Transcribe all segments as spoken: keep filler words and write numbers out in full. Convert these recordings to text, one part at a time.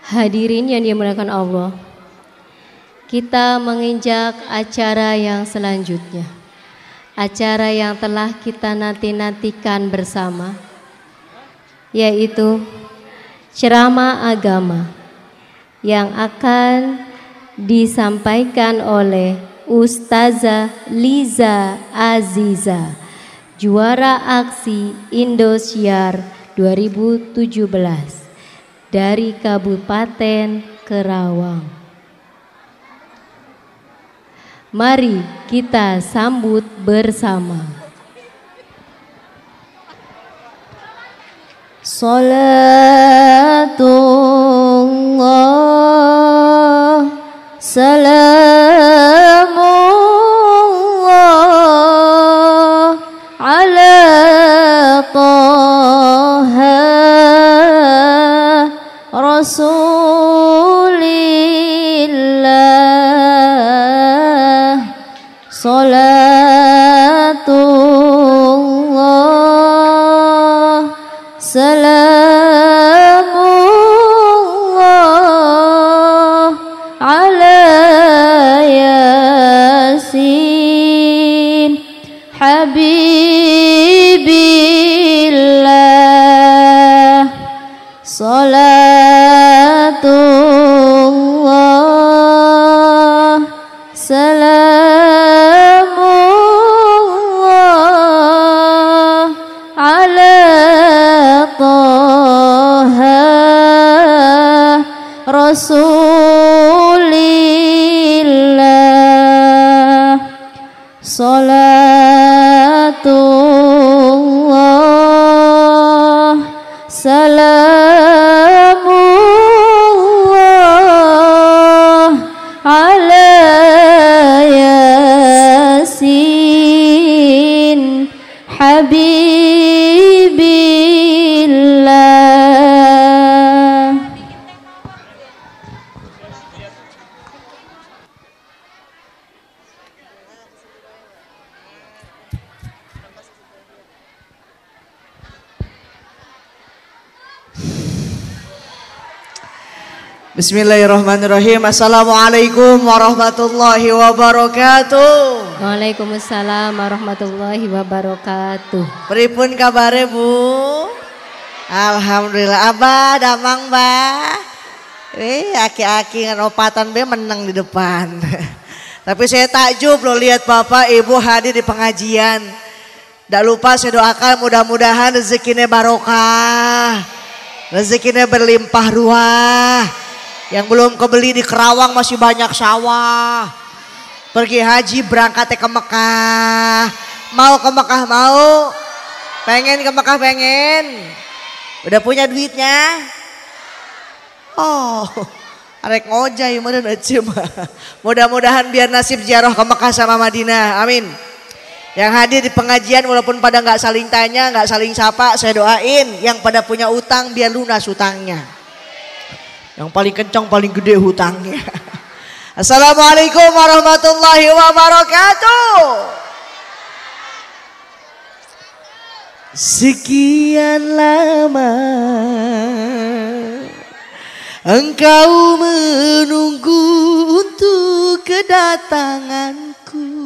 Hadirin yang dimuliakan Allah, kita menginjak acara yang selanjutnya, acara yang telah kita nanti-nantikan bersama, yaitu ceramah agama yang akan disampaikan oleh Ustazah Liza Aziza, juara aksi Indosiar dua ribu tujuh belas dari Kabupaten Kerawang. Mari kita sambut bersama. Salatullah salamullah ala Taha Rasulillah. Salatullah salamullah ala Yasin Habibillah. Salatullah salamullah ala Taha Rasulillah. Salatullah salamullah ala Yasin Habibillah. Bismillahirrahmanirrahim. Assalamualaikum warahmatullahi wabarakatuh. Waalaikumsalam warahmatullahi wabarakatuh. Pripun kabare Bu? Alhamdulillah. Abah damang Mbah. Eh aki-aki ngan opatan be menang di depan. Tapi saya takjub loh lihat Bapak Ibu hadir di pengajian. Tidak lupa saya doakan mudah-mudahan rezekinya barokah, rezekinya berlimpah ruah. Yang belum kebeli di Kerawang masih banyak sawah. Pergi haji berangkat ke Mekah. Mau ke Mekah mau? Pengen ke Mekah pengen? Udah punya duitnya? Oh, arek ngojay meureun eceu mah. Mudah-mudahan biar nasib ziarah ke Mekah sama Madinah. Amin. Yang hadir di pengajian walaupun pada nggak saling tanya, nggak saling sapa, saya doain yang pada punya utang biar lunas utangnya. Yang paling kencang paling gede hutangnya. Assalamualaikum warahmatullahi wabarakatuh. Sekian lama engkau menunggu untuk kedatanganku.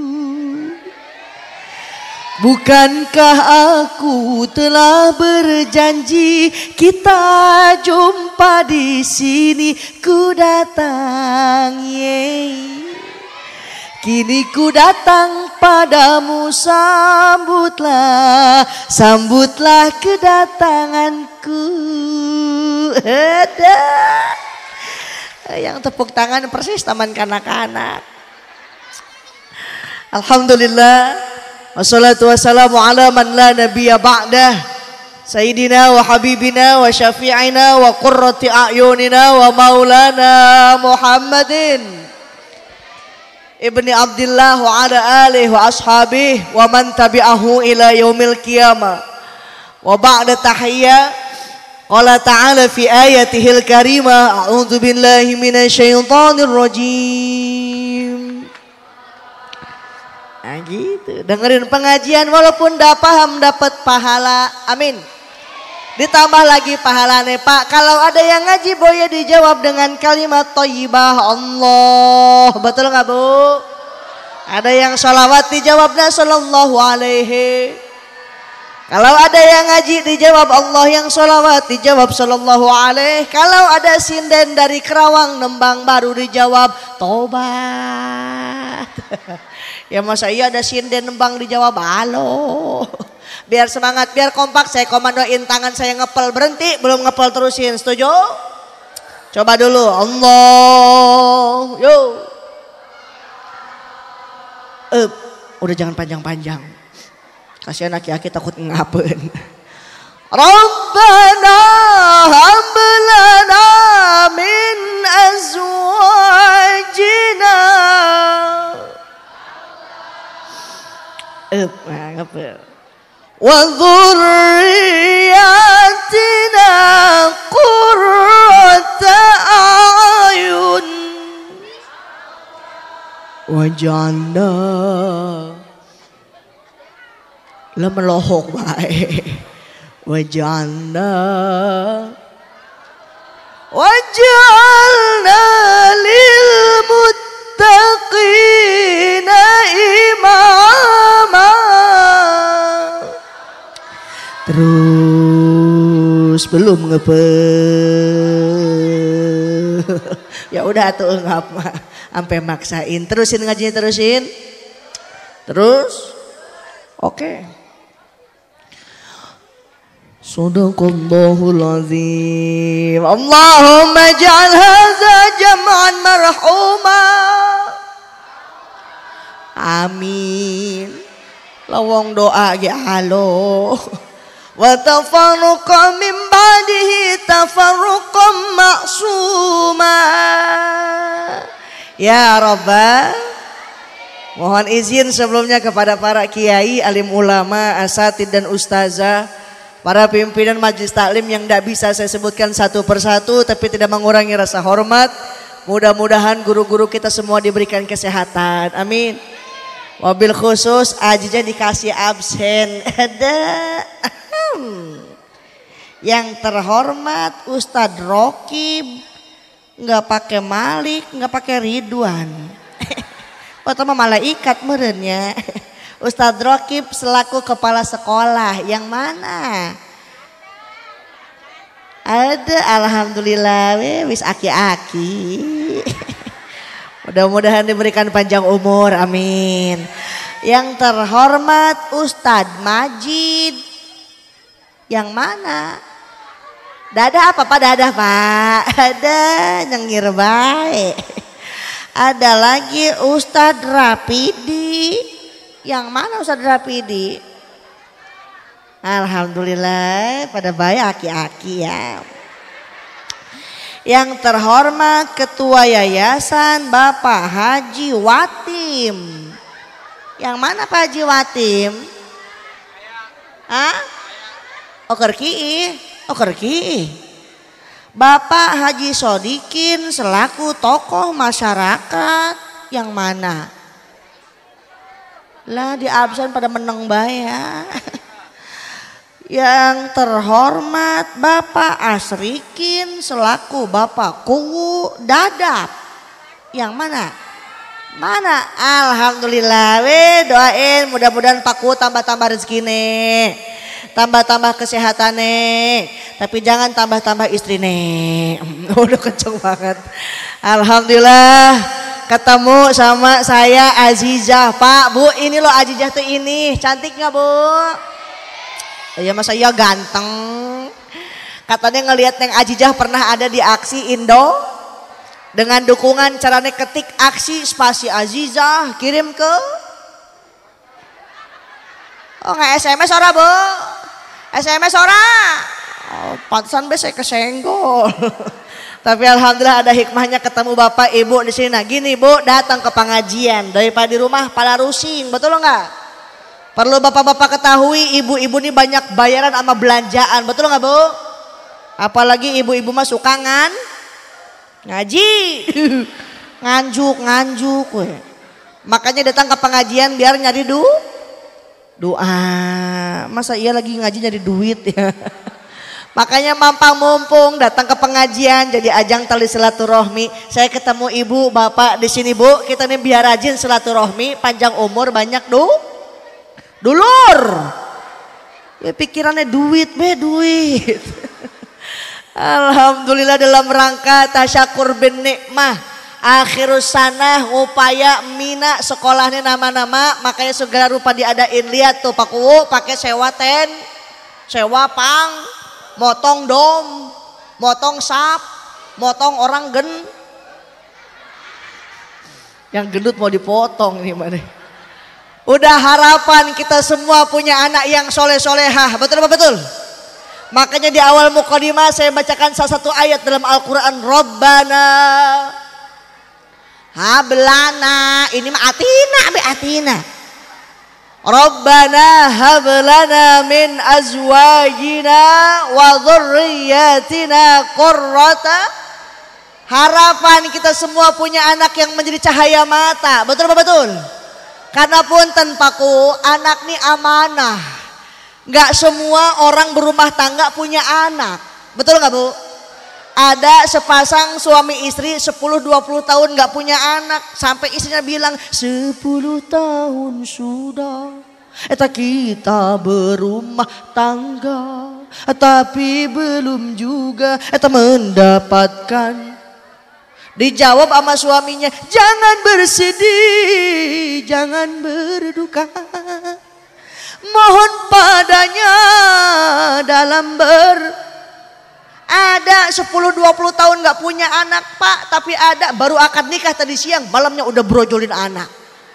Bukankah aku telah berjanji kita jumpa di sini? Ku datang, yeay. Kini ku datang padamu, sambutlah, sambutlah kedatanganku. Ada yang tepuk tangan persis taman kanak-kanak. Alhamdulillah. Wassalatu wassalamu ala man la nabiyya ba'dah. Sayyidina wa habibina wa syafi'ina wa qurrati a'yunina wa maulana Muhammadin ibni Abdillah wa ala alihi wa ashabihi wa man tabi'ahu ila yaumil qiyamah. Wa ba'da tahiyya qala ta'ala fi ayatihil karimah a'udzu billahi minasyaitonir rajim. Nah gitu, dengerin pengajian walaupun tidak paham dapat pahala, amin. Ditambah lagi pahalane Pak. Kalau ada yang ngaji boleh dijawab dengan kalimat thayyibah Allah. Betul nggak Bu? Ada yang sholawat dijawabnya sallallahu alaihi. Kalau ada yang ngaji dijawab Allah, yang sholawat dijawab sallallahu alaihi. Kalau ada sinden dari Kerawang Nembang baru dijawab tobat. Ya masa iya ada sinden Nembang dijawab halo. Biar semangat, biar kompak, saya komandoin tangan saya ngepel berhenti, belum ngepel terusin, setuju? Coba dulu, Allah, yo. Eh, udah jangan panjang-panjang. Kasihan aki-aki takut ngapain. Rabbana hablana min azwajina. Eh, ngapel. Wa dzurriyyatina qurrata a'yun waj'alna la melohok bae waj'alna waj'alna lil muttaqina imama. Terus belum ngepel. Ya udah tuh ngap mah sampai maksain. Terusin ngajinya terusin. Terus oke. Okay. Sadaqallahul azim. Allahumma ja'al hadza jam'an marhuma. Amin. Lawang doa ge halo. Wa tafarruqa min ba'dihi tafarruqan ma'suma. Ya Rabbah, mohon izin sebelumnya kepada para kiai, alim ulama, asatid dan ustazah, para pimpinan majelis taklim yang tidak bisa saya sebutkan satu persatu tapi tidak mengurangi rasa hormat. Mudah-mudahan guru-guru kita semua diberikan kesehatan, amin. Wabil khusus ajinya dikasih absen. Ada yang terhormat Ustadz Rokib, nggak pakai Malik, nggak pakai Ridwan. Pertama malaikat merenya. Ustadz Rokib selaku kepala sekolah yang mana? Ada, alhamdulillah, wis aki-aki. Mudah-mudahan diberikan panjang umur, amin. Yang terhormat Ustadz Majid. Yang mana? Dadah apa Pak? Dadah Pak. Ada nyengir baik. Ada lagi Ustadz Rapidi. Yang mana Ustadz Rapidi? Alhamdulillah pada baik aki-aki ya. Yang terhormat Ketua Yayasan Bapak Haji Watim. Yang mana Pak Haji Watim? Hah? Okerki, okerki. Bapak Haji Sodikin selaku tokoh masyarakat yang mana? Lah di absen pada meneng baya. Yang terhormat Bapak Asrikin selaku Bapak Kuwu Dadap. Yang mana? Mana? Alhamdulillah, we doain mudah-mudahan Pak Kuwu tambah-tambah rezeki nih. Tambah-tambah kesehatan nih, tapi jangan tambah-tambah istri nih. Udah kenceng banget. Alhamdulillah ketemu sama saya Azizah. Pak, Bu, ini loh Azizah tuh ini. Cantik gak Bu? Ya masa iya ganteng. Katanya ngelihat Neng Azizah pernah ada di aksi Indo. Dengan dukungan caranya ketik aksi spasi Azizah kirim ke. Oh nggak S M S ora Bu? S M S ora? Oh, pantesan be saya kesenggol. Tapi alhamdulillah ada hikmahnya ketemu Bapak Ibu di sini. Nah gini Bu, datang ke pengajian daripada di rumah pala rusing, betul nggak? Perlu Bapak-bapak ketahui ibu-ibu ini banyak bayaran sama belanjaan, betul nggak Bu? Apalagi ibu-ibu mah suka ngan ngaji, nganjuk nganjuk. We. Makanya datang ke pengajian biar nyari duit. Doa, masa iya lagi ngaji nyari duit ya. Makanya mampang mumpung datang ke pengajian jadi ajang tali silaturahmi. Saya ketemu ibu, bapak di sini bu, kita nih biar rajin silaturahmi, panjang umur, banyak du, dulur. Ya pikirannya duit be duit. Alhamdulillah dalam rangka tasyakur bin nikmah. Akhirus sanah upaya mina sekolahnya nama-nama, makanya segala rupa diadain. Lihat tuh Pak Kuwu pakai sewa ten, sewa pang, motong dom, motong sap, motong orang gen. Yang gendut mau dipotong nih mana? Udah harapan kita semua punya anak yang soleh-solehah, betul apa betul? Makanya di awal mukadimah saya bacakan salah satu ayat dalam Al-Quran. Rabbana hablana, ini mah atina be atina. Rabbana hablana min azwajina wa dhurriyyatina qurrata. Harapan kita semua punya anak yang menjadi cahaya mata. Betul apa betul? Karena punten Paku, anak nih amanah. Gak semua orang berumah tangga punya anak. Betul gak Bu? Ada sepasang suami istri sepuluh dua puluh tahun gak punya anak. Sampai istrinya bilang sepuluh tahun sudah eta kita berumah tangga, tapi belum juga eta mendapatkan. Dijawab sama suaminya, jangan bersedih, jangan berduka, mohon padanya dalam ber. Ada sepuluh dua puluh tahun gak punya anak Pak, tapi ada baru akad nikah tadi siang, malamnya udah brojolin anak.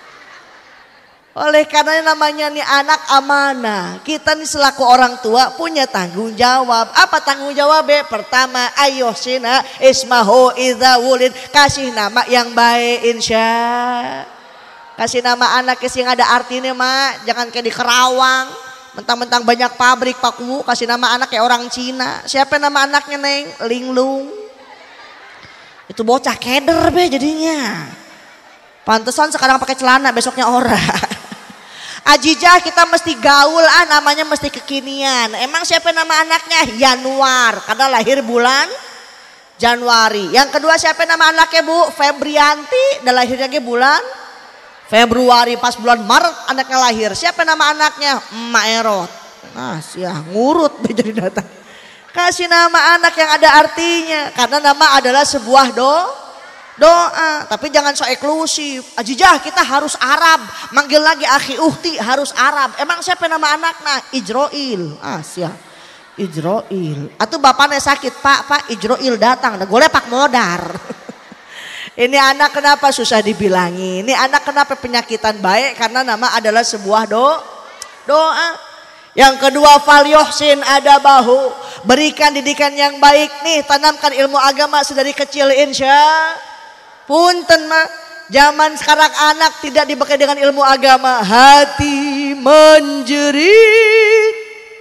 Oleh karena namanya nih anak amanah, kita nih selaku orang tua punya tanggung jawab. Apa tanggung jawab? Pertama, ayo sina ismahu idza wulid, kasih nama yang baik insya. Kasih nama anak yang ada artinya mak, jangan kayak di Kerawang. Mentang-mentang banyak pabrik Pak Kuwu, kasih nama anak kayak orang Cina. Siapa nama anaknya Neng? Linglung. Itu bocah keder be jadinya. Pantesan sekarang pakai celana, besoknya ora. Ajijah kita mesti gaul ah, namanya mesti kekinian. Emang siapa nama anaknya? Januar, karena lahir bulan Januari. Yang kedua siapa nama anaknya Bu? Febrianti, dan lahirnya ke bulan Februari. Pas bulan Maret anaknya lahir. Siapa nama anaknya? Emak Erot. Nah siah ngurut jadi datang. Kasih nama anak yang ada artinya, karena nama adalah sebuah do doa. Tapi jangan so eksklusif. Ajijah kita harus Arab, manggil lagi akhi uhti harus Arab. Emang siapa nama anaknya? Ijroil. Ah siah Ijroil. Atau bapaknya sakit, Pak, Pak Ijroil datang, nah golek pak modar. Ini anak kenapa susah dibilangin? Ini anak kenapa penyakitan baik? Karena nama adalah sebuah do doa. Yang kedua, fal yuhsin adabahu, berikan didikan yang baik nih, tanamkan ilmu agama sedari kecil insya. Punten mah, zaman sekarang anak tidak dibekali dengan ilmu agama, hati menjerit.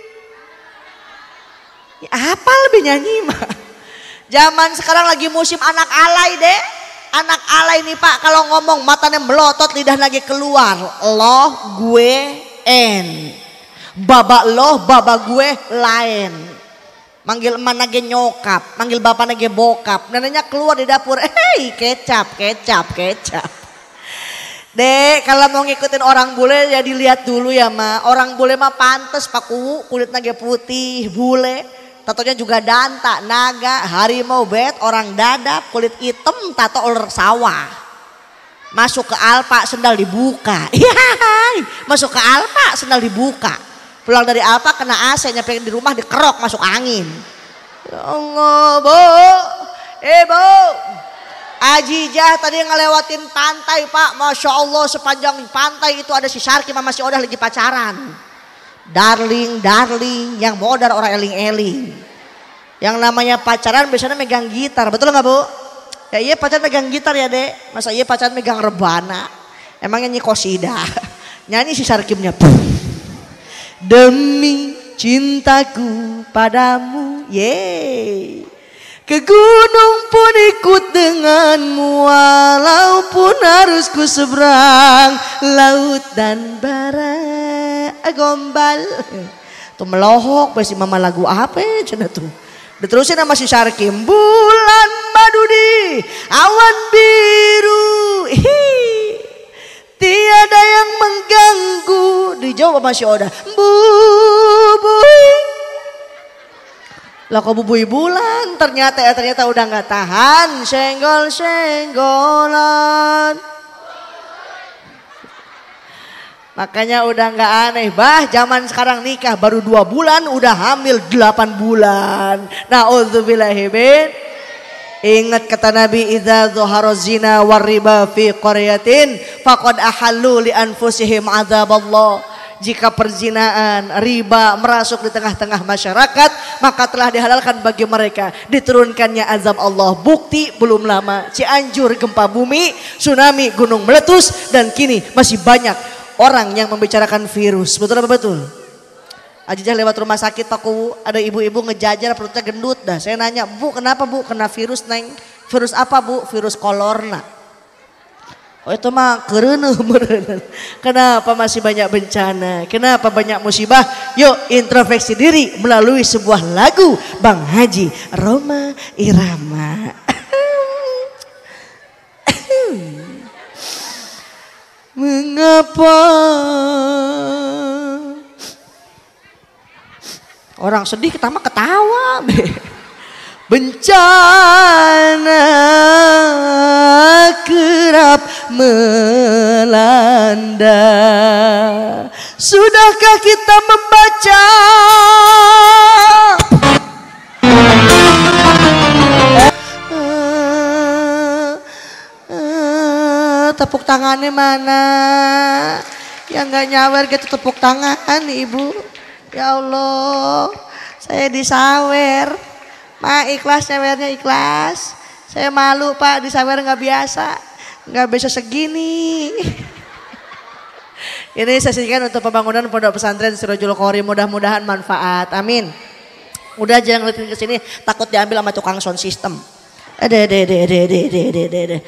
Ya, apa lebih nyanyi mah? Zaman sekarang lagi musim anak alay deh. Anak alay nih Pak, kalau ngomong matanya melotot, lidah lagi keluar. Loh gue en, baba loh baba gue lain. Manggil emak nage nyokap, manggil bapak nage bokap. Neneknya keluar di dapur, hei kecap, kecap, kecap. Dek, kalau mau ngikutin orang bule ya dilihat dulu ya Ma. Orang bule mah pantes Pak Kuwu, kulit nage putih, bule. Tatonya juga danta, naga, harimau, bet, orang dadap, kulit hitam, tato ular sawah. Masuk ke Alpa, sendal dibuka. Iya, masuk ke Alpa, sendal dibuka. Pulang dari Alpa kena A C, nyampe di rumah dikerok masuk angin. Ya Allah, Bu. Eh, Bu. Ajijah tadi ngelewatin pantai, Pak. Masya Allah, sepanjang pantai itu ada si Sarki sama si Odah lagi pacaran. Darling, darling, yang modar orang eling-eling. Yang namanya pacaran biasanya megang gitar, betul nggak Bu? Ya iya pacaran megang gitar ya Dek. Masa iya pacaran megang rebana? Emangnya nyanyi kosida? Nyanyi si Sarkimnya. Demi cintaku padamu, yeay. Ke gunung pun ikut denganmu, walaupun harus ku seberang laut dan bara. Gombal Tuh melohok besi mama lagu apa cenah tuh. Diterusin sama si Syarkim, bulan madudi, awan biru, hihi, tiada yang mengganggu. Dijawab sama si Oda, bubuy. Lah kok bubui bulan, ternyata ya ternyata udah nggak tahan, senggol-senggolan. Makanya udah nggak aneh, bah zaman sekarang nikah baru dua bulan udah hamil delapan bulan. Na'udzubillahi min. Ingat kata Nabi, idza zuhara zina war riba fi qaryatin faqad ahallu li anfusihim adzaballah. Jika perzinaan, riba merasuk di tengah-tengah masyarakat, maka telah dihalalkan bagi mereka diturunkannya azab Allah. Bukti belum lama Cianjur gempa bumi, tsunami, gunung meletus, dan kini masih banyak orang yang membicarakan virus. Betul apa betul? Ajijah lewat rumah sakit Paku, ada ibu-ibu ngejajar perutnya gendut dah. Saya nanya, bu kenapa bu? Kena virus neng. Virus apa bu? Virus kolorna. Oh itu mah kereneuh meureun. Kenapa masih banyak bencana? Kenapa banyak musibah? Yuk introspeksi diri melalui sebuah lagu Bang Haji Rhoma Irama. Mengapa orang sedih kita mah ketawa be. Bencana kerap melanda. Sudahkah kita membaca tepuk tangannya mana? Yang gak nyawer gitu tepuk tangan ibu. Ya Allah, saya disawer. Ma ikhlas nyawernya ikhlas. Saya malu pak disawer gak biasa. Gak bisa segini. Ini saya sisihkan untuk pembangunan pondok pesantren Sirajul Qori. Mudah-mudahan manfaat. Amin. Udah jangan ngeliatin ke sini takut diambil sama tukang sound system. Ade ade ade ade ade ade ade ade.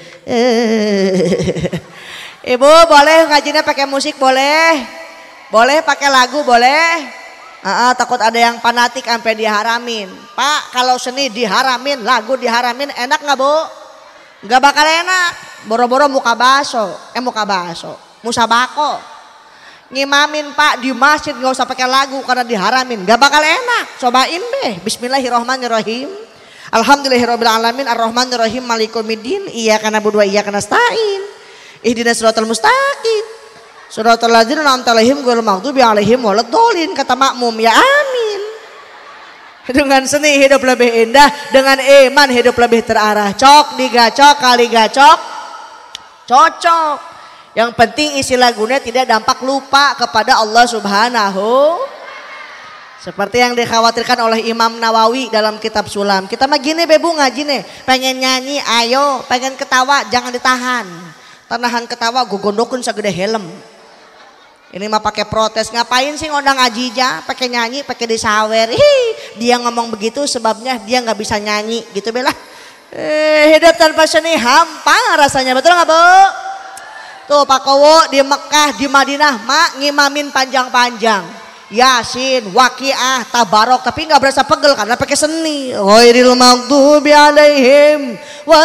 Ibu boleh ngajinya pakai musik boleh. Boleh pakai lagu boleh. Uh, uh, takut ada yang fanatik sampai diharamin. Pak kalau seni diharamin, lagu diharamin enak nggak bu? Nggak bakal enak. Boro-boro muka baso, eh muka baso, musabako. Ngimamin pak di masjid nggak usah pakai lagu karena diharamin, nggak bakal enak. Cobain deh. Bismillahirrahmanirrahim. Alhamdulillahirobbilalamin arrahmanirrahim malikumiddin iyyaka na'budu wa iyyaka nasta'in. Ihdinas siratal mustaqim. Suratul ladzina an'amta 'alaihim ghairil maghdubi 'alaihim waladdallin. Kata makmum ya amin. Dengan seni hidup lebih indah, dengan iman hidup lebih terarah. Cok digacok kali gacok cocok. Yang penting isi lagunya tidak dampak lupa kepada Allah Subhanahu. Seperti yang dikhawatirkan oleh Imam Nawawi dalam kitab Sulam. Kita mah gini bebu ngaji nih, pengen nyanyi ayo, pengen ketawa jangan ditahan. Tanahan ketawa gue gondokun segede helm. Ini mah pakai protes, ngapain sih ngundang Ajija pakai nyanyi pakai disawer. Hi, dia ngomong begitu sebabnya dia nggak bisa nyanyi gitu bela. Eh, hidup tanpa seni hampa rasanya, betul nggak bu? Tuh Pak Kowo di Mekah di Madinah mak ngimamin panjang-panjang Yasin, Waqiah, Tabarok, tapi nggak berasa pegel karena pakai seni. Ghairil maghdubi 'alaihim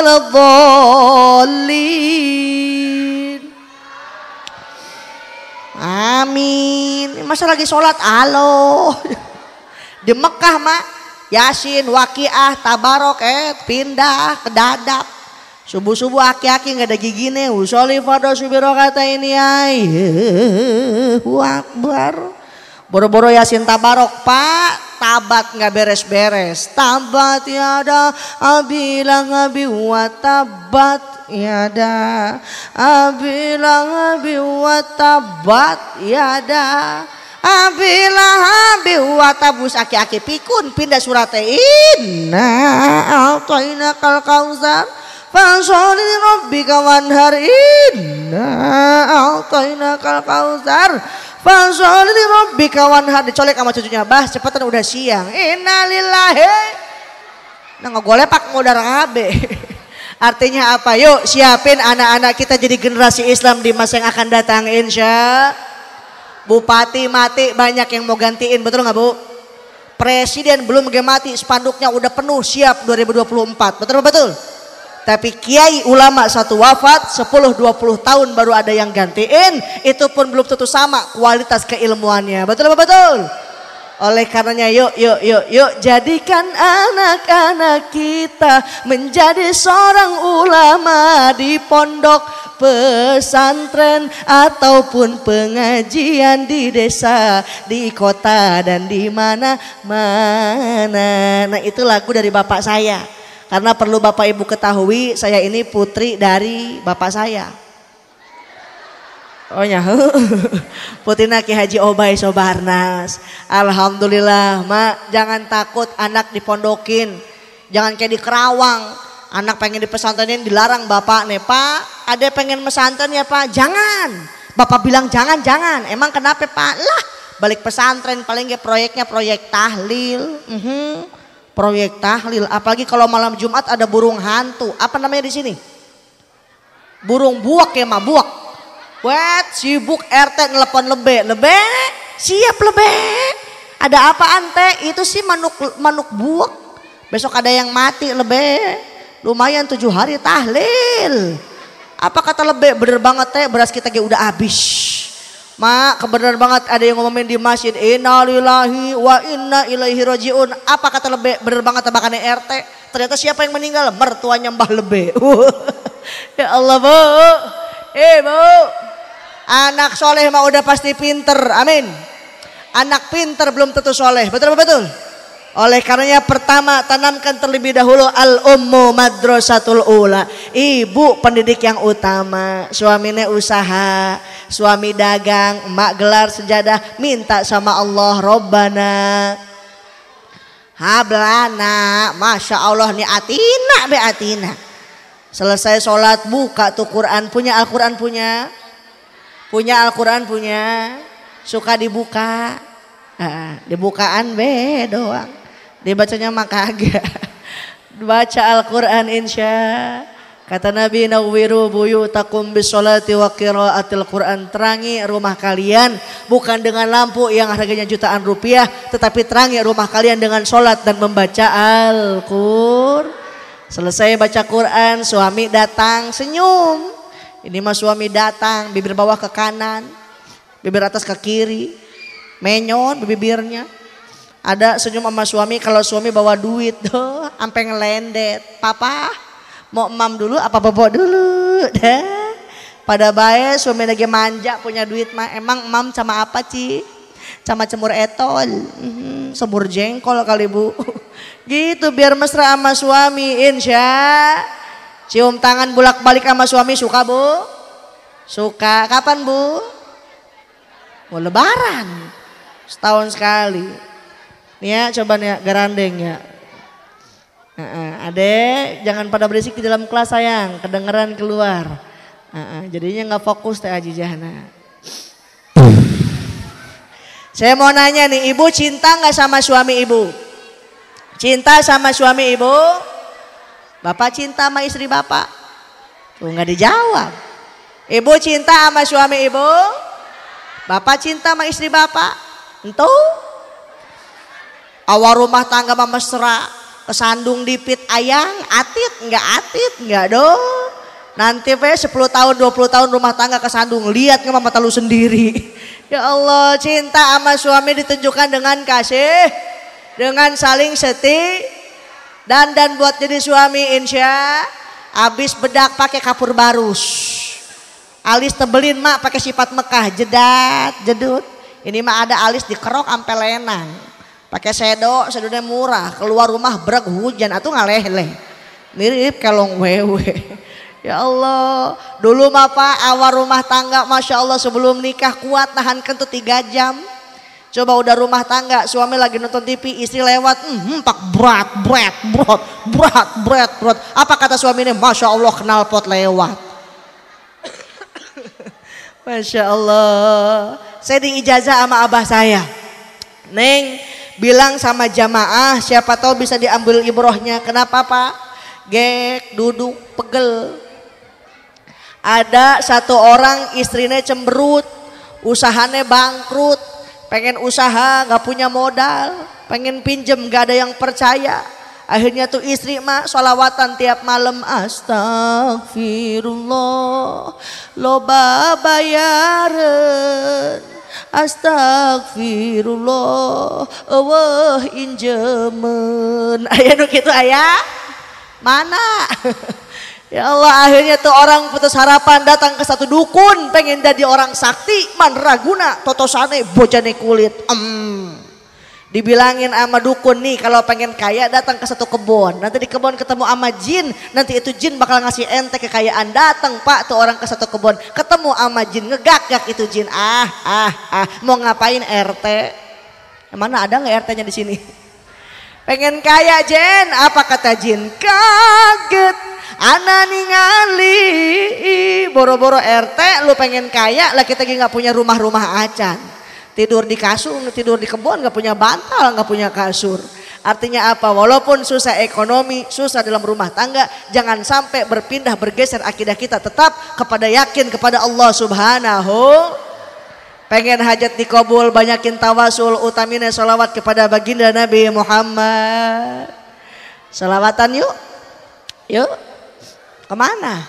waladdallin. Amin. Masa lagi sholat alo. Di Mekah mak Yasin, Waqiah, Tabarok eh pindah ke dadap. Subuh-subuh aki-aki nggak ada gigi nih. Usolli fardhu subiro kata ini ay. Akbar. Boro-boro Yasin Tabarok pak. Tabat nggak beres-beres. Tabat ya ada abilang abi wa tabat ya ada abilang abi wa tabat ya ada abilang abi wa tabus aki-aki pikun pindah suratnya inna a'tayna kal kausar fasholli li rabbika wanhar inna a'tayna kal kausar fasholli li rabbika wanhar. Dicolek sama cucunya, bah cepetan udah siang. Innalillahi. Nah ngogolepak modar ngabe. Artinya apa? Yuk siapin anak-anak kita jadi generasi Islam di masa yang akan datang insya Bupati mati banyak yang mau gantiin, betul nggak Bu? Presiden belum mati, spanduknya udah penuh siap dua ribu dua puluh empat, betul betul. Tapi kiai ulama satu wafat sepuluh dua puluh tahun baru ada yang gantiin, itu pun belum tentu sama kualitas keilmuannya, betul betul. Oleh karenanya yuk yuk yuk yuk jadikan anak-anak kita menjadi seorang ulama di pondok pesantren ataupun pengajian di desa, di kota dan di mana-mana. Nah, itu lagu dari bapak saya. Karena perlu Bapak Ibu ketahui, saya ini putri dari bapak saya. Oh ya, putina Ki Haji Obay Sobarnas. Alhamdulillah, Mak, jangan takut anak dipondokin. Jangan kayak di Kerawang, anak pengen di pesantrenin dilarang bapak nih, Pak, ada pengen pesantren ya Pak, jangan. Bapak bilang jangan, jangan. Emang kenapa Pak? Lah, balik pesantren paling gak proyeknya proyek tahlil. Uhum. Proyek tahlil, apalagi kalau malam Jumat ada burung hantu. Apa namanya di sini? Burung buak ya, Mak, buak. Wet, sibuk R T nelpon lebe, lebe, siap lebe. Ada apaan teh? Itu sih manuk manuk buak. Besok ada yang mati lebe. Lumayan tujuh hari tahlil. Apa kata lebe? Bener banget teh, beras kita ge udah habis. Mak, kebenaran banget ada yang ngomongin di masjid. Innalillahi wa inna ilaihi rajiun. Apa kata lebe? Bener banget tebakannya R T. Ternyata siapa yang meninggal? Mertuanya Mbah Lebe. Ya Allah, Bu. Eh, Bu. Anak soleh mah udah pasti pinter, amin. Anak pinter belum tentu soleh, betul betul. Oleh karenanya pertama tanamkan terlebih dahulu al ummu madrasatul ula, ibu pendidik yang utama. Suaminya usaha, suami dagang, emak gelar sejadah, minta sama Allah Robbana hablana, masya Allah nih atina be atina. Selesai sholat buka tuh Quran, punya Al-Quran punya. Punya Al-Quran punya, suka dibuka, nah, dibukaan be doang, dibacanya mah kagak. Baca Al-Quran insya. Kata Nabi, nawwiru buyutakum bisolati wa qiraatil Quran, terangi rumah kalian bukan dengan lampu yang harganya jutaan rupiah, tetapi terangi rumah kalian dengan sholat dan membaca Al-Quran. Selesai baca Quran, suami datang senyum. Ini mah suami datang, bibir bawah ke kanan, bibir atas ke kiri, menyon bibirnya. Ada senyum sama suami, kalau suami bawa duit tuh, sampai ngelendet. Papa, mau emam dulu apa bobo dulu? Dah. Pada baik suami lagi manja punya duit mah, emang emam sama apa Ci? Sama cemur etol, hmm, semur jengkol kali Bu. Gitu biar mesra sama suami, insya. Cium tangan bolak balik sama suami suka Bu? Suka. Kapan Bu? Mau lebaran. Setahun sekali. Nih ya coba nih ya garandeng ya. Nah, adek jangan pada berisik di dalam kelas sayang. Kedengeran keluar. Nah, jadinya gak fokus teh Aji Jahna. Saya mau nanya nih, ibu cinta gak sama suami ibu? Cinta sama suami ibu? Bapak cinta sama istri bapak? Tuh nggak dijawab. Ibu cinta sama suami ibu? Bapak cinta sama istri bapak? Entu? Awal rumah tangga mah mesra, kesandung dipit ayang, atit nggak atit nggak dong. Nanti pe sepuluh tahun dua puluh tahun rumah tangga kesandung, lihat nggak mata lu sendiri. Ya Allah, cinta sama suami ditunjukkan dengan kasih, dengan saling setia. Dan dan buat jadi suami insya, abis bedak pakai kapur barus, alis tebelin mak pakai sifat Mekah, jedat jedut. Ini mah ada alis dikerok ampe lenang, pakai sedo, sedonya murah, keluar rumah brek hujan atau ngaleh-leh, mirip kelong wewe. Ya Allah, dulu mah Pak awal rumah tangga, masya Allah sebelum nikah kuat nahan kentut tiga jam. Coba udah rumah tangga, suami lagi nonton T V, istri lewat, hmm, pak berat, berat, berat, berat, berat, berat. Apa kata suaminya? Masya Allah kenal pot lewat. Masya Allah. Saya diijazah sama abah saya. Neng, bilang sama jamaah, siapa tahu bisa diambil ibrohnya. Kenapa Pak? Gek, duduk, pegel. Ada satu orang istrinya cemberut. usahanya bangkrut, pengen usaha gak punya modal, pengen pinjem gak ada yang percaya. Akhirnya tuh istri mah sholawatan tiap malam, astagfirullah loba bayaran, astagfirullah eueuh injemen. Aya nu kitu aya? Mana? Ya Allah, akhirnya tuh orang putus harapan datang ke satu dukun pengen jadi orang sakti, man raguna totosane bojane kulit. Em. Dibilangin sama dukun nih kalau pengen kaya datang ke satu kebun, nanti di kebun ketemu sama jin, nanti itu jin bakal ngasih ente kekayaan. Datang pak tuh orang ke satu kebun ketemu sama jin, ngegak-gak itu jin, ah ah ah mau ngapain R T? Mana ada nggak R T-nya di sini? Pengen kaya Jen, apa kata jin? Kaget ana ningali boro-boro R T lu pengen kaya lah, kita lagi nggak punya rumah-rumah acan. Tidur di kasur, tidur di kebun, gak punya bantal, gak punya kasur. Artinya apa? Walaupun susah ekonomi, susah dalam rumah tangga, jangan sampai berpindah bergeser akidah kita tetap kepada yakin kepada Allah Subhanahu. Pengen hajat dikabul, banyakin tawasul, utamina sholawat kepada baginda Nabi Muhammad. Sholawatan yuk, yuk. Kemana?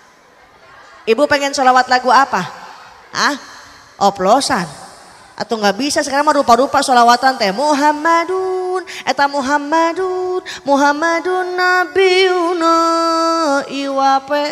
Ibu pengen sholawat lagu apa? Ah, oplosan. Atau nggak bisa sekarang mah rupa-rupa sholawatan teh Muhammadun eta Muhammadun Muhammadun Nabiuna iwape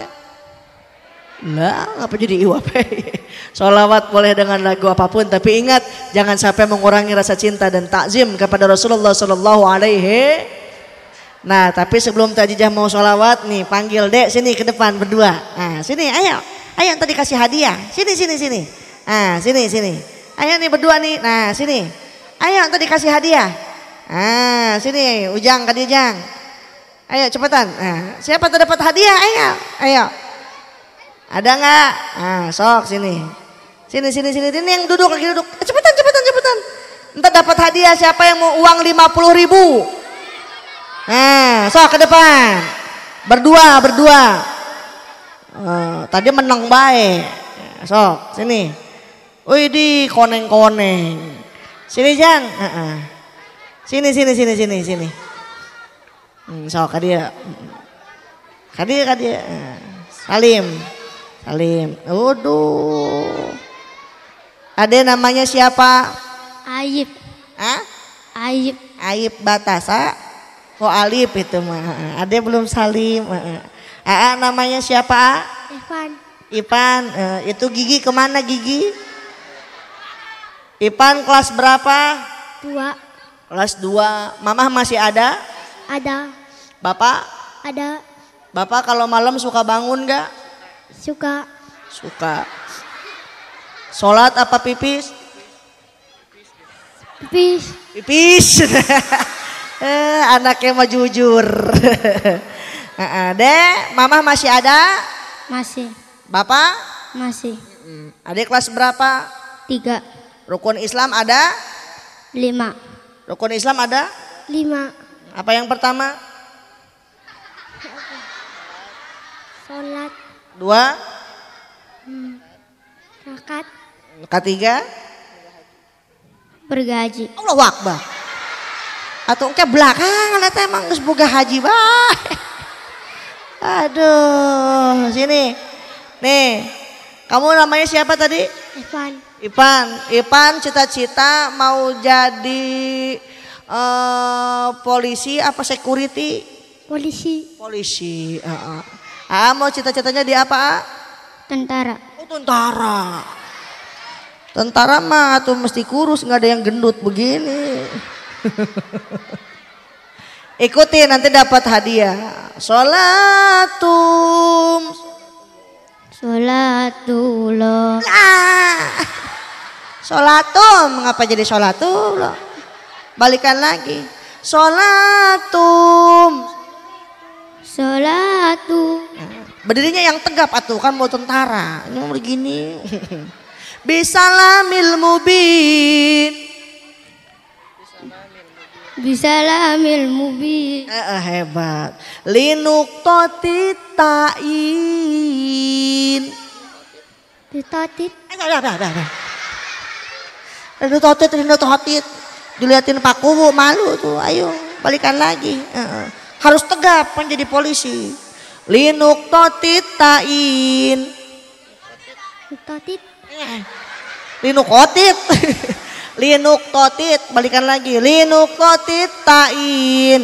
lah ngapa jadi iwape. Sholawat boleh dengan lagu apapun, tapi ingat jangan sampai mengurangi rasa cinta dan takzim kepada Rasulullah Sallallahu Alaihi. Nah tapi sebelum tajijah mau sholawat nih, panggil dek sini ke depan berdua. Nah sini ayo ayo tadi kasih hadiah sini sini sini. Ah sini sini. Ayo nih berdua nih, nah sini. Ayo tadi kasih hadiah. Nah sini Ujang Kadijang. Ayo cepetan. Nah, siapa tuh dapat hadiah? Ayo, ayo. Ada nggak? Nah sok sini. Sini sini sini. Ini yang duduk lagi duduk. Cepetan cepetan cepetan. Entar dapat hadiah siapa yang mau uang lima puluh ribu. Nah sok ke depan. Berdua berdua. Uh, tadi menang baik. Sok sini. Wih di koneng-koneng. Sini Jang. Uh -uh. Sini sini sini sini sini. Hmm, so kadia. Kadia kadia. Salim. Salim. Waduh. Ade namanya siapa? Ayib. Hah? Ayib. Ayib Batasa. Oh Alif itu mah. Ade belum salim. Aa namanya siapa? Ivan. Ipan. Uh, itu Gigi kemana Gigi? Ipan kelas berapa? Dua. Kelas dua. Mamah masih ada? Ada. Bapak? Ada. Bapak kalau malam suka bangun gak? Suka. Suka. Sholat apa pipis? Pipis. Pipis. eh, anaknya mah jujur. Dek, mamah masih ada? Masih. Bapak? Masih. Adik kelas berapa? Tiga. Rukun Islam ada? Lima. Rukun Islam ada? Lima. Apa yang pertama? Sholat. Dua? Hmm. Zakat. Ketiga? Bergaji. Allahu Akbar. Atau ke belakang eta emang geus boga haji bae. Aduh, sini. Nih. Kamu namanya siapa tadi? Ivan. Ipan, Ipan cita-cita mau jadi uh, polisi apa security? Polisi. Polisi. Uh, uh. Ah mau cita-citanya di apa? Tentara. Oh tentara. Tentara mah tuh mesti kurus, nggak ada yang gendut begini. Ikuti nanti dapat hadiah. Sholatum. Sholatullah. Nah. Sholatum, mengapa jadi sholatum? Balikan lagi. Sholatum. Sholatu. Berdirinya yang tegap atuh kan mau tentara. Ini mau begini. Bisalamil mubin. Bisalamil mubin. Eh, hebat. Linuktoti ta'in. Ditatit. Eh, dah, dah, dah, dah. Rino totit, Rino totit. Diliatin Pak Kuwu malu tuh, ayo balikan lagi. Uh, harus tegap menjadi polisi. Linuk totit tain. Totit. Linuk otit. Linuk totit, balikan lagi. Linuk totit tain.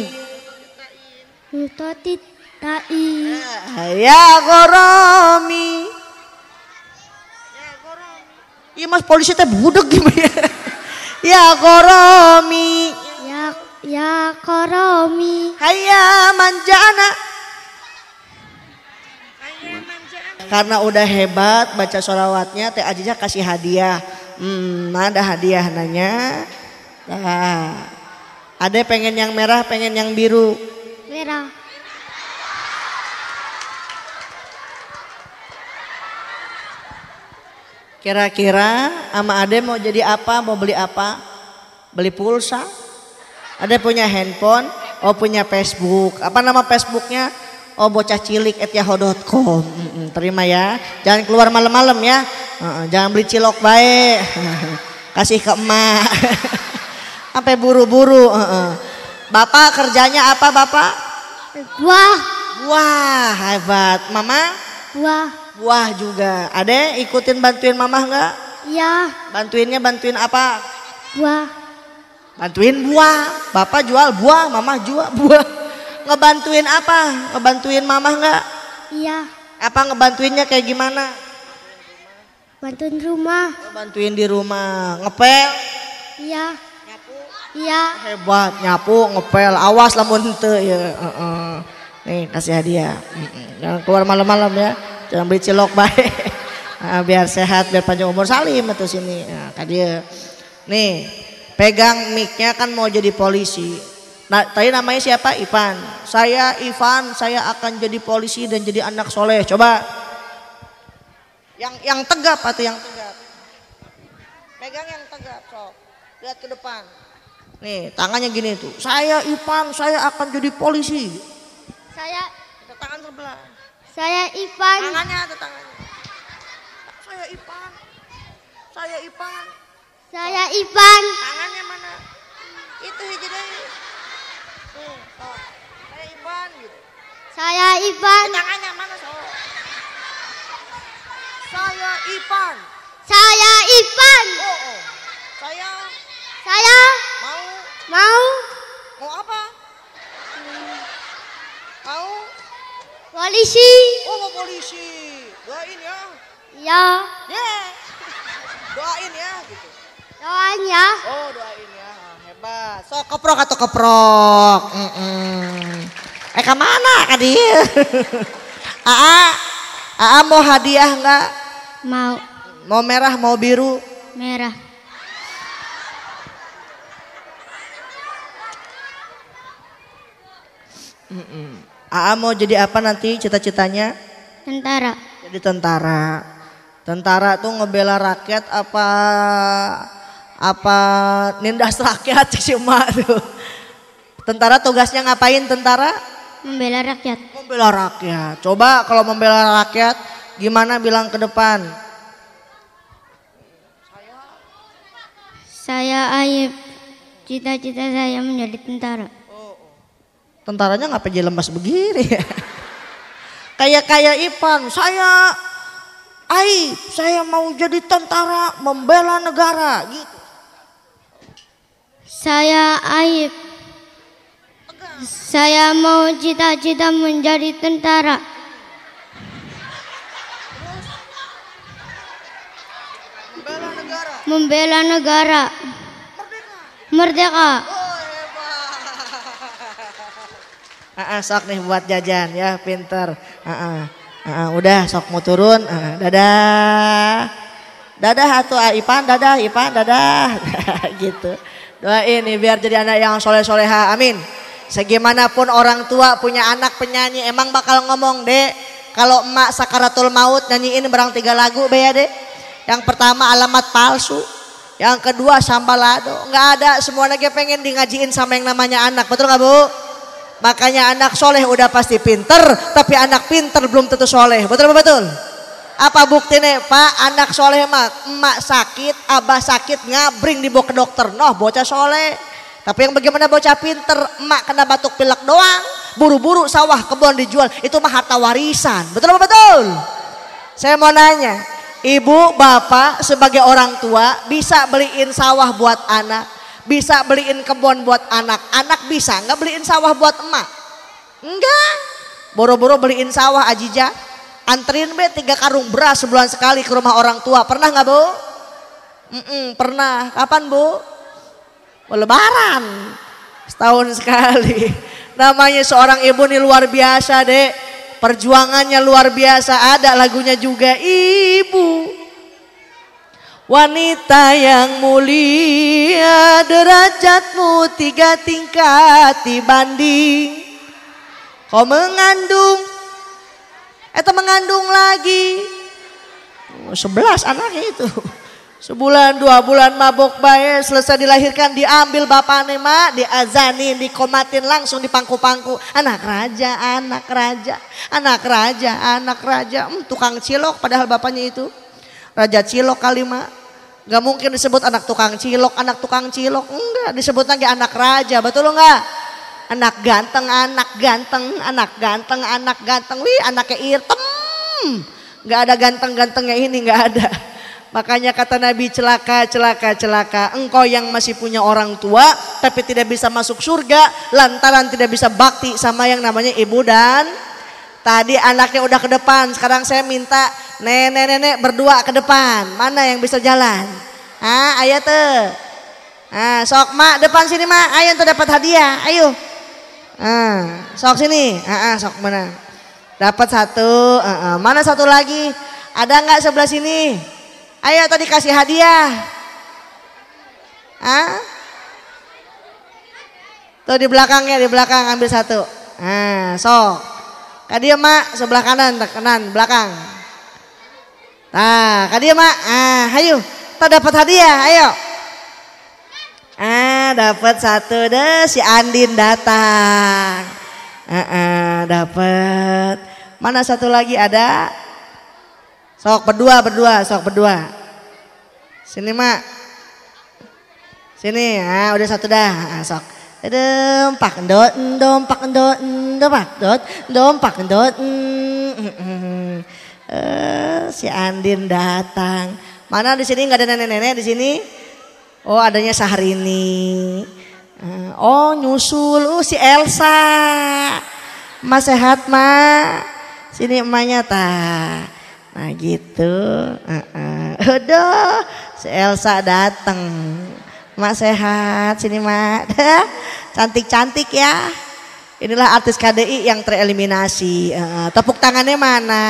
Totit tain. Ya goromi. Iya mas polisi teh budek gimana? Ya goromi. Ya ya koromi. Hayya manjana. Karena udah hebat baca sholawatnya, Teh Ajijah kasih hadiah. Hmm, ada hadiah nanya. Nah, ada pengen yang merah, pengen yang biru. Merah. Kira-kira ama Ade mau jadi apa? Mau beli apa? Beli pulsa? Ade punya handphone? Oh punya Facebook. Apa nama Facebooknya? Oh bocah cilik at yahoo dot com. Terima ya. Jangan keluar malam-malam ya. Jangan beli cilok baik. Kasih ke emak. Sampai buru-buru. Bapak kerjanya apa bapak? Buah. Buah hebat. Mama? Buah. Buah juga. Ade ikutin bantuin mamah nggak? Ya. Bantuinnya bantuin apa? Buah. Bantuin buah. Bapak jual buah, mamah jual buah. Ngebantuin apa? Ngebantuin mamah nggak? Iya. Apa ngebantuinnya kayak gimana? Bantuin rumah. Bantuin di rumah. Ngepel? Iya. Nyapu? Iya. Hebat nyapu, ngepel. Awas lamun henteu ya. Uh -uh. Nih kasih hadiah. Uh -uh. Jangan keluar malam-malam ya. Jangan beli cilok baik. Nah, biar sehat, biar panjang umur salim atau sini. Nah, dia. Nih, pegang mic-nya kan mau jadi polisi. Nah, tadi namanya siapa? Ivan. Saya Ivan, saya akan jadi polisi dan jadi anak soleh. Coba. Yang yang tegap atau yang tegap? Pegang yang tegap, sok. Lihat ke depan. Nih, tangannya gini tuh. Saya Ivan, saya akan jadi polisi. Saya Tangan sebelah. Saya Ivan. Tangannya ada tangannya. Saya Ivan. Saya Ivan. Saya Ivan. Tangannya mana? Itu hiji deui. Tuh, sok. Saya Ivan gitu. Saya Ivan. Tangannya mana sok? Saya Ivan. Saya Ivan. Oh, oh. Saya Saya mau mau mau apa? Mau polisi. oh mau polisi. Doain ya. Ya. Yeah. Doain ya gitu. Doanya. Oh doain ya, hebat. So keprok atau keprok. Mm -mm. Eh kemana kan dia? Aa, Aa mau hadiah nggak? Mau. Mau merah, mau biru? Merah. Mm -mm. Aa mau jadi apa nanti cita-citanya? Tentara. Jadi tentara. Tentara tuh ngebela rakyat apa apa nindas rakyat sih emak tuh. Tentara tugasnya ngapain tentara? Membela rakyat. Membela rakyat. Coba kalau membela rakyat gimana bilang ke depan? Saya Ayub. Cita-cita saya menjadi tentara. Tentaranya ngapa jadi lemas begini ya? Kayak kayak Ipan, saya Aib, saya mau jadi tentara membela negara gitu. Saya Ayub. Saya mau cita-cita menjadi tentara. Membela negara. Membela negara. Merdeka. Merdeka. Oh hebat. Ah, sok nih buat jajan ya, pinter. Ah, ah, ah, udah sok mau turun. Ah, dadah. Dadah atuh Ipan, dadah Ipan, dadah. Gitu. Doain nih biar jadi anak yang soleh-soleha. Amin. Segimanapun orang tua punya anak penyanyi emang bakal ngomong, Dek, kalau emak sakaratul maut nyanyiin barang tiga lagu be ya, Dek. Yang pertama alamat palsu, yang kedua sambalado. Nggak ada, semua lagi pengen di ngajiin sama yang namanya anak, betul nggak Bu? Makanya anak soleh udah pasti pinter, tapi anak pinter belum tentu soleh, betul apa betul? Apa buktinya Pak? Anak soleh mah emak sakit, abah sakit ngabring dibawa ke dokter. Noh bocah soleh. Tapi yang bagaimana bocah pinter, emak kena batuk pilek doang. Buru-buru sawah kebun dijual. Itu mah harta warisan. Betul apa betul? Saya mau nanya, ibu bapak sebagai orang tua bisa beliin sawah buat anak, bisa beliin kebun buat anak. Anak bisa nggak beliin sawah buat emak? Enggak. Boro-boro beliin sawah Ajija. Anterin be tiga karung beras sebulan sekali ke rumah orang tua. Pernah nggak bu? Mm-mm, pernah. Kapan bu? Lebaran. Setahun sekali. Namanya seorang ibu nih luar biasa dek. Perjuangannya luar biasa. Ada lagunya juga. Ibu wanita yang mulia, derajatmu tiga tingkat dibanding kau mengandung. Itu mengandung lagi sebelas anaknya itu. Sebulan dua bulan mabok bae, selesai dilahirkan diambil bapaknya mak, diazanin, dikomatin langsung dipangku-pangku. Anak raja, anak raja, anak raja, anak raja. Hmm, tukang cilok padahal bapaknya itu raja cilok kali mak. Gak mungkin disebut anak tukang cilok, anak tukang cilok. Enggak, disebut lagi anak raja, betul enggak? Anak ganteng, anak ganteng, anak ganteng, anak ganteng. Wih anaknya irtem. Gak ada ganteng-gantengnya ini, gak ada. Makanya kata Nabi celaka, celaka, celaka. Engkau yang masih punya orang tua tapi tidak bisa masuk surga lantaran tidak bisa bakti sama yang namanya ibu dan tadi anaknya udah ke depan. Sekarang saya minta nenek-nenek berdua ke depan. Mana yang bisa jalan? Ah, ayo tuh. Ah, sok mak depan sini mak. Ayo tuh dapat hadiah. Ayo. Ah, sok sini. Ah, ah, sok mana? Dapat satu. Ah, ah. Mana satu lagi? Ada nggak sebelah sini? Ayo tadi kasih hadiah. Ah? Tuh di belakangnya, di belakang ambil satu. Ah, sok. Kadia mak sebelah kanan, kanan, belakang. Nah, kadia mak. Ah, ayo. Tuh dapat hadiah, ayo. Ah, dapat satu deh, si Andin datang. Ah, ah, dapat. Mana satu lagi ada? Sok berdua, berdua, sok berdua. Sini mak. Sini, ah udah satu dah. Ah, sok. Dompak endot, dompak endot, dompak endot, dompak endot. Eh, si Andin datang. Mana di sini nggak ada nenek-nenek di sini? Oh adanya Syahrini. Oh nyusul, oh si Elsa. Mas sehat mak. Sini emaknya ta. Nah gitu. Udah si Elsa datang. Mak sehat, sini mak. Cantik-cantik ya. Inilah artis K D I yang tereliminasi. Tepuk tangannya mana?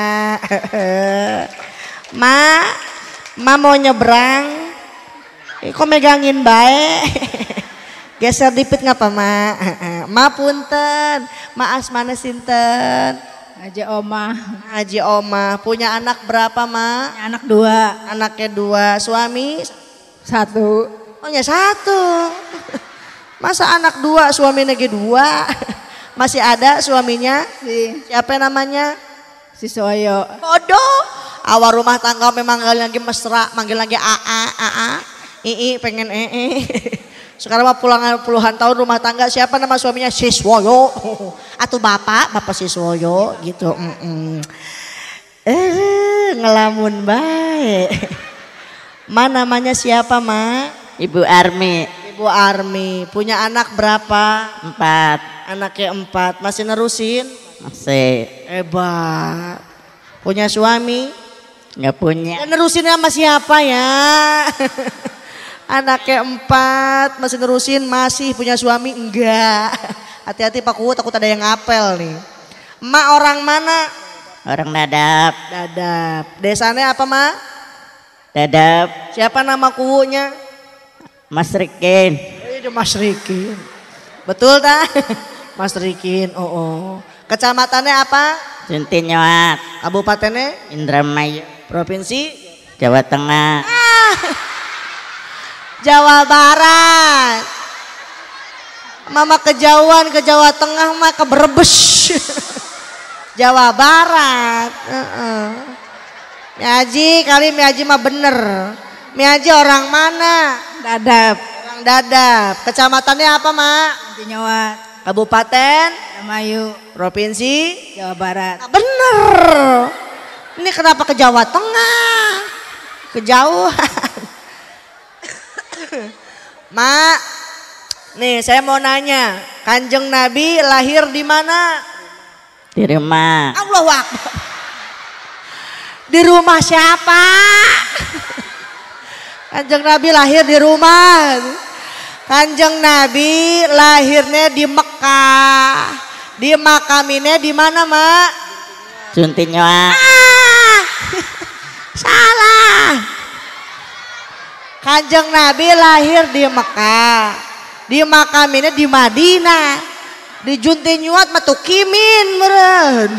Mak, mak mau nyebrang. Kok megangin baik? Geser dikit ngapa mak? Ma punten, ma asmana sinten? Haji Oma. Haji Oma. Punya anak berapa mak? Anak dua. Anaknya dua. Suami? Satu. Oh ya satu. Masa anak dua suaminya lagi dua? Masih ada suaminya? Si. Siapa namanya? Si Soyo. Bodoh. Awal rumah tangga memang lagi mesra, manggil lagi A A A A. Ii pengen ee. Sekarang mah pulang puluhan tahun rumah tangga, siapa nama suaminya? Siswoyo. Atau bapak, bapak Siswoyo gitu. Mm -mm. Eh ngelamun baik. Ma namanya siapa ma? Ibu Armi. Ibu Armi. Punya anak berapa? Empat. Anaknya empat. Masih nerusin? Masih. Hebat. Punya suami? Nggak punya. Ya, nerusinnya sama siapa ya? Anaknya empat, masih nerusin, masih punya suami? Enggak. Hati-hati Pak Kuwu, takut ada yang ngapel nih. Emak orang mana? Orang Dadap. Dadap. Desanya apa mak? Dadap. Siapa nama kuwunya? Mas Rikin. Itu Mas Rikin. Betul tak? Mas Rikin. Oh, oh. Kecamatannya apa? Suntinyoat. Kabupatennya? Indramayu. Provinsi? Jawa Tengah. Ah, Jawa Barat. Mama kejauhan ke Jawa Tengah mah ke Brebes. Jawa Barat. Uh -uh. Mi Haji kali Mi Haji mah bener. Mi Haji orang mana? Dadap. Orang Dadap. Kecamatannya apa, Mak? Tinyoat. Kabupaten Mayu. Provinsi Jawa Barat. Nah, bener. Ini kenapa ke Jawa Tengah? Kejauhan. Mak, nih saya mau nanya, Kanjeng Nabi lahir di mana? Di rumah. Allahu Akbar. Di rumah siapa? Kanjeng Nabi lahir di rumah. Kanjeng Nabi lahirnya di Mekah. Di makaminnya di mana, Mak? Juntinyoa. Ah, salah. Kanjeng Nabi lahir di Mekah. Di makaminnya di Madinah. Di Juntinyuat matukimin meren.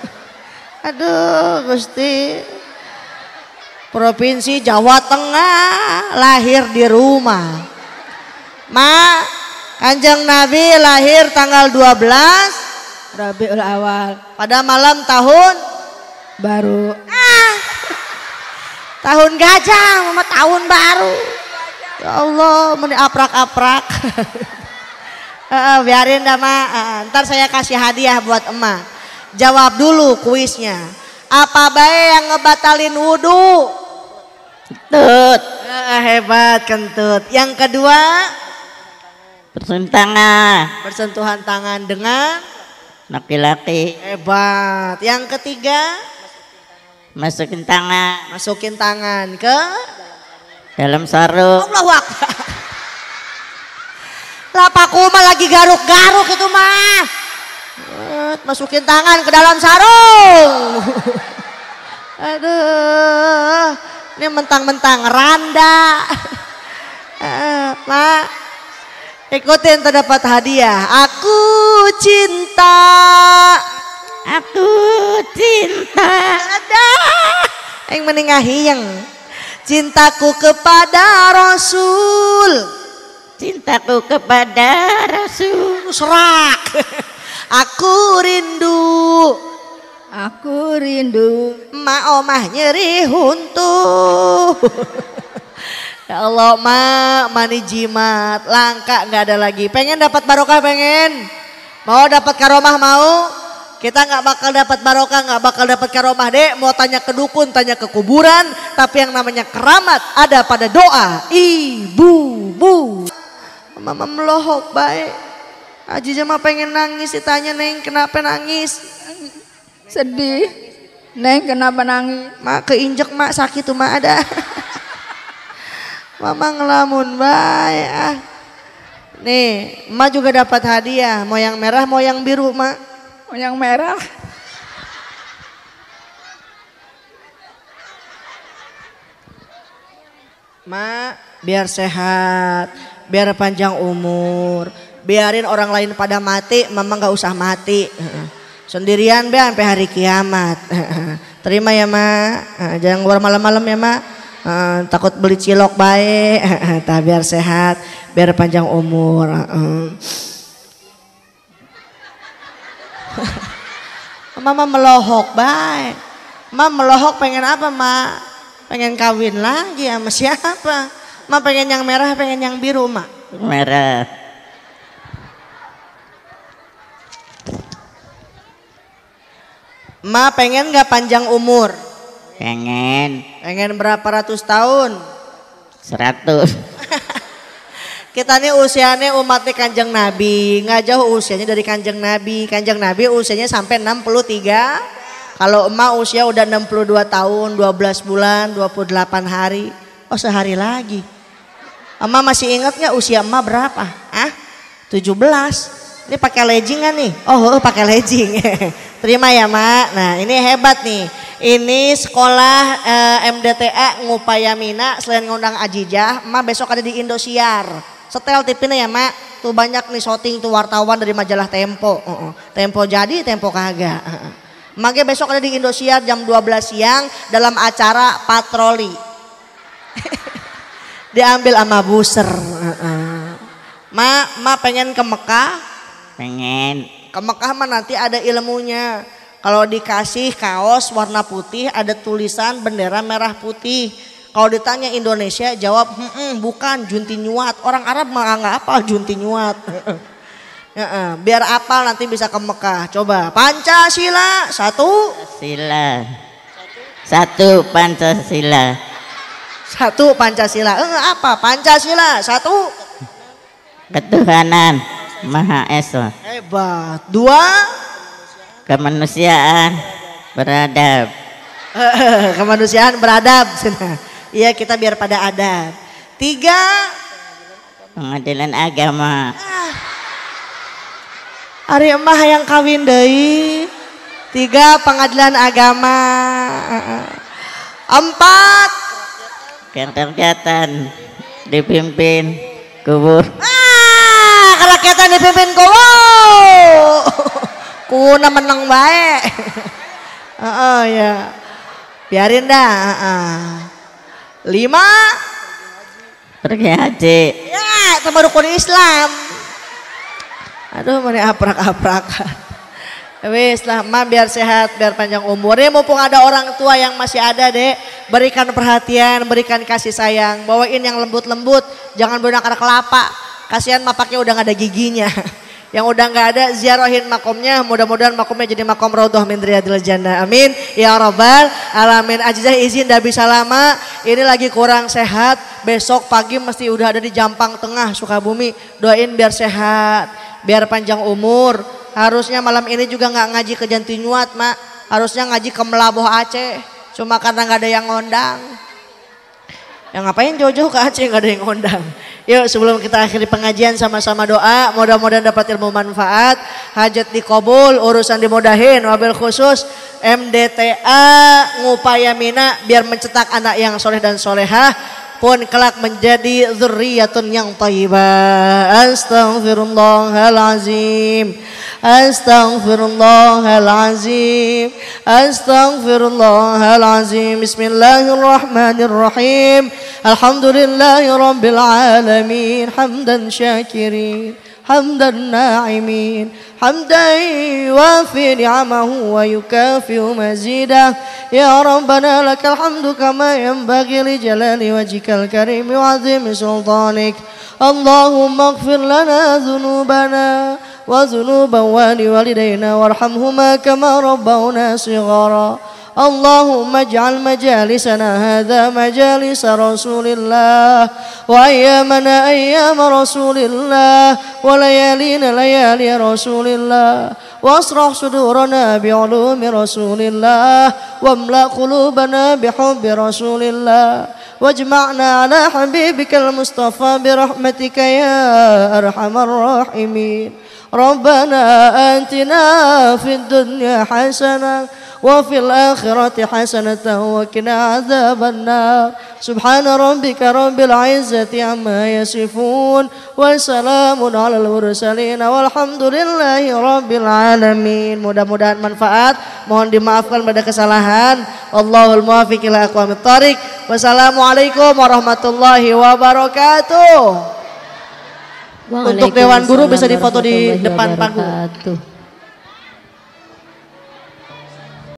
Aduh Gusti. Provinsi Jawa Tengah lahir di rumah. Ma, Kanjeng Nabi lahir tanggal dua belas Rabiul Awal. pada malam tahun Baru. ah, tahun gajah, mama tahun baru. Ya Allah, meni aprak-aprak. uh, biarin dah, Ma. Uh, ntar saya kasih hadiah buat emak. Jawab dulu kuisnya. Apa baik yang ngebatalin wudhu? Tut. Uh, hebat kentut. Yang kedua, Bersentuhan tangan. bersentuhan tangan dengan Laki-laki. hebat. Yang ketiga, Masukin tangan masukin tangan ke dalam sarung. Allahu Akbar. Lah Pak Kuma lagi garuk-garuk itu mah. Eh, masukin tangan ke dalam sarung. Aduh, ini mentang-mentang randa. Eh, Mak, ikutin terdapat hadiah. Aku cinta. Aku cinta. Ada yang meningahi yang cintaku kepada Rasul. Cintaku kepada Rasul. Serak. Aku rindu. Aku rindu. Ma omah nyeri huntu. Ya Allah, Ma, mani jimat, langka nggak ada lagi. Pengen dapat barokah, pengen. Mau dapat karomah, mau? Kita nggak bakal dapat barokah, nggak bakal dapat karomah, Dek. Mau tanya ke dukun, tanya ke kuburan, tapi yang namanya keramat ada pada doa. Ibu, bu. Mama melohok baik. Aji mah pengen nangis, ditanya Neng kenapa nangis? Sedih. Neng kenapa nangis? Mak keinjek mak sakit tuh mak ada. Mama ngelamun baik ah. Nih, emak juga dapat hadiah. Mau yang merah, mau yang biru, Mak. Oh, yang merah. Mak, biar sehat, biar panjang umur, biarin orang lain pada mati, Mama nggak usah mati. Sendirian be sampai hari kiamat. Terima ya, Mak. Jangan keluar malam-malam ya, Mak. Uh, takut beli cilok baik. Tak biar sehat, biar panjang umur. Uh. Mama melohok baik. Mama melohok pengen apa, Mak? Pengen kawin lagi sama siapa? Mak pengen yang merah, pengen yang biru, Mak? Merah. Mak pengen gak panjang umur? Pengen. Pengen berapa ratus tahun? Seratus. Kita nih usianya umatnya Kanjeng Nabi, nggak jauh usianya dari Kanjeng Nabi. Kanjeng Nabi usianya sampai enam puluh tiga. Kalau emak usia udah enam puluh dua tahun, dua belas bulan, dua puluh delapan hari. Oh sehari lagi. Emak masih ingat nggak usia emak berapa? Ah, tujuh belas. Ini pakai legging kan nih? Oh, oh pakai legging. Terima ya, Mak. Nah ini hebat nih. Ini sekolah eh, M D T A Ngupayamina, selain ngundang Ajijah, Emak besok ada di Indosiar. Setel tipenya ya, Mak. Tuh banyak nih shooting tuh wartawan dari majalah Tempo. Uh -uh. Tempo jadi, Tempo kagak. Uh -uh. Emaknya besok ada di Indosiar jam dua belas siang dalam acara patroli. Diambil sama buser. Uh -uh. Mak, Mak pengen ke Mekah? Pengen. Ke Mekah mah nanti ada ilmunya. Kalau dikasih kaos warna putih ada tulisan bendera merah putih. Kalau ditanya Indonesia jawab hmm, bukan junti nyuat. Orang Arab mah nggak apal junti nyuat. Ya, biar apal nanti bisa ke Mekah. Coba Pancasila satu. Sila. Satu Pancasila. Satu Pancasila. Eh, apa Pancasila satu. Ketuhanan Maha Esa. Hebat. Dua. Kemanusiaan beradab. Kemanusiaan beradab. Iya kita biar pada adab. Tiga. Pengadilan agama. Ari emah yang kawin deui. Tiga pengadilan agama. Empat. Kerakyatan dipimpin kubur. Ah, kerakyatan dipimpin ku. Kuna menang baik. Heeh ya. Biarin dah, heeh. Lima. Pergi haji. Ya, sama rukun Islam. Aduh, mana aprak-aprakan. Wis lah, mah biar sehat, biar panjang umur. Ini mumpung ada orang tua yang masih ada, Dek, berikan perhatian, berikan kasih sayang, bawain yang lembut-lembut, jangan benak anak kelapa. Kasihan mapaknya udah gak ada giginya. Yang udah nggak ada ziarahin makomnya, mudah-mudahan makomnya jadi makom raudhah min riyadil jannah. Amin ya rabbal alamin. Ajizah izin dah bisa lama, ini lagi kurang sehat, besok pagi mesti udah ada di Jampang Tengah Sukabumi. Doain biar sehat, biar panjang umur. Harusnya malam ini juga nggak ngaji ke Jantinyuat, Mak. Harusnya ngaji ke Melaboh Aceh, cuma karena nggak ada yang ngondang. Yang ngapain jauh-jauh ke Aceh, nggak ada yang ngondang. Yuk sebelum kita akhiri pengajian sama-sama doa, mudah-mudahan dapat ilmu manfaat, hajat dikabul, urusan dimudahin, wabil khusus M D T A ngupayamina biar mencetak anak yang soleh dan solehah pun kelak menjadi dzurriyyatun yang thayyibah. Astaghfirullahalazim. Astaghfirullahalazim. Astaghfirullahalazim. Bismillahirrahmanirrahim. Alhamdulillahi rabbil alamin. Hamdan syakirin, hamdan na'imin, hamdan yuwafi ni'amahu wa yukafi'u mazidah. Ya Rabbana lakal hamdu kama yanbaghi li jalali wajhikal karim wa 'azimi sultanik. Allahumma ighfir lana dhunubana wa dhunuba walidayna warhamhuma kama rabbawna shighara. اللهم اجعل مجالسنا هذا مجالس رسول الله وأيامنا أيام رسول الله وليالينا ليالي رسول الله واشرح صدورنا بعلوم رسول الله واملأ قلوبنا بحب رسول الله واجمعنا على حبيبك المصطفى برحمتك يا أرحم الراحمين. ربنا آتنا في الدنيا حسنة وفي الآخرة حسنة وقنا عذاب النار. سبحان ربك رب العزة عما يصفون وسلام على المرسلين والحمد لله رب العالمين. Mudah-mudahan manfaat, mohon dimaafkan pada kesalahan. Wallahul muwaffiq ila aqwamit thoriq. Wassalamualaikum warahmatullahi wabarakatuh. Untuk Dewan Guru bisa difoto di depan panggung.